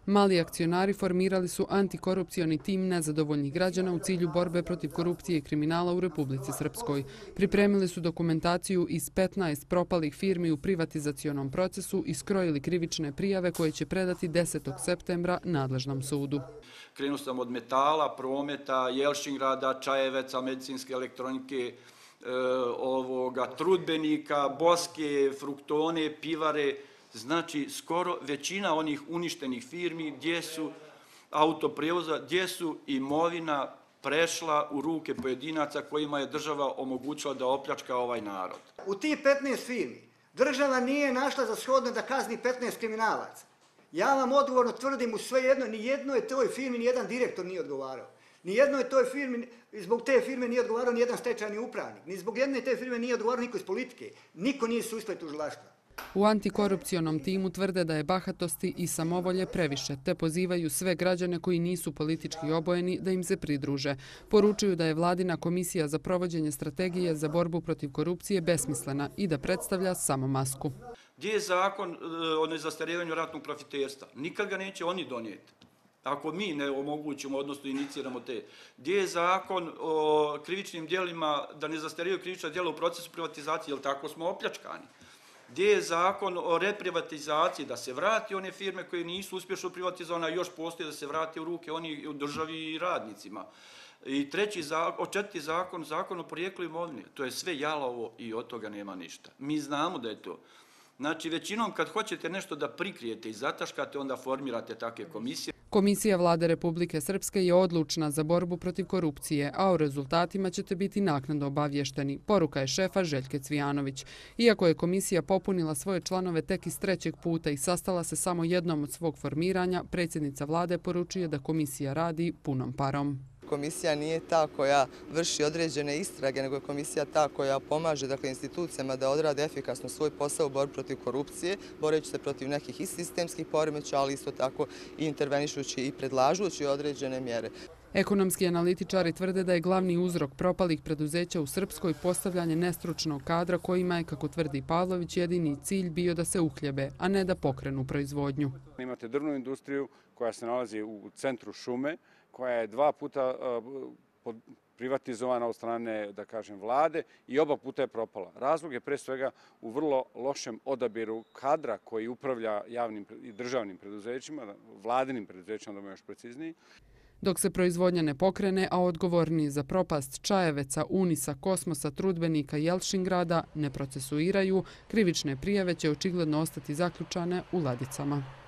Mali akcionari formirali su antikorupcioni tim nezadovoljnih građana u cilju borbe protiv korupcije i kriminala u Republici Srpskoj. Pripremili su dokumentaciju iz 15 propalih firmi u privatizacionom procesu i skrojili krivične prijave koje će predati 10. septembra nadležnom sudu. Krenuo sam od metala, prometa, Jelšingrada, Čajeveca, medicinske elektronike, trudbenika, Boske, Fruktone, Pivare. Znači, skoro većina onih uništenih firmi gdje su autoprijevoza, gdje su imovina prešla u ruke pojedinaca kojima je država omogućila da opljačka ovaj narod. U tih 15 firmi država nije našla za shodno da kazni 15 kriminalaca. Ja vam odgovorno tvrdim, u svejedno, ni jednoj toj firmi ni jedan direktor nije odgovarao. Ni jednoj toj firmi, zbog te firme nije odgovarao ni jedan stečajni upravnik. Ni zbog jedne te firme nije odgovarao niko iz politike. Niko nije suspekt tužilaštva. U antikorupcionom timu tvrde da je bahatosti i samovolje previše, te pozivaju sve građane koji nisu politički obojeni da im se pridruže. Poručuju da je Vladina komisija za provođenje strategije za borbu protiv korupcije besmislena i da predstavlja samo masku. Gdje je zakon o nezastarijevanju ratnog profiterstva? Nikad ga neće oni donijeti. Ako mi ne omogućimo, odnosno iniciramo te. Gdje je zakon o krivičnim djelima da ne zastarijaju krivična djela u procesu privatizacije, jer tako smo opljačkani? Gdje je zakon o reprivatizaciji, da se vrati one firme koje nisu uspješno privatizovane, a još postoje da se vrati u ruke oni u državi i radnicima? I četvrti zakon, zakon o porijeklu imovine. To je sve jalovo i od toga nema ništa. Mi znamo da je to. Znači, većinom kad hoćete nešto da prikrijete i zataškate, onda formirate takve komisije. Komisija Vlade Republike Srpske je odlučna za borbu protiv korupcije, a o rezultatima ćete biti naknadno obavješteni, poruka je šefa Željke Cvijanović. Iako je komisija popunila svoje članove tek iz 3. puta i sastala se samo jednom od svog formiranja, predsjednica Vlade poručuje da komisija radi punom parom. Komisija nije ta koja vrši određene istrage, nego je komisija ta koja pomaže institucijama da odrade efikasno svoj posao u borbi protiv korupcije, boreći se protiv nekih i sistemskih poremećaja, ali isto tako i intervenišući i predlažući određene mjere. Ekonomski analitičari tvrde da je glavni uzrok propalih preduzeća u Srpskoj postavljanje nestručnog kadra kojima je, kako tvrdi Pavlović, jedini cilj bio da se uhljebe, a ne da pokrenu proizvodnju. Imate drvnu industriju koja se nalazi u centru šume, koja je 2 puta privatizovana od strane, da kažem, vlade i oba puta je propala. Razlog je pre svega u vrlo lošem odabiru kadra koji upravlja javnim i državnim preduzećima, vladinim preduzećima, da budemo još precizniji. Dok se proizvodnja ne pokrene, a odgovorni za propast Čajeveca, Unisa, Kosmosa, Trudbenika i Jelšingrada ne procesuiraju, krivične prijave će očigledno ostati zaključane u ladicama.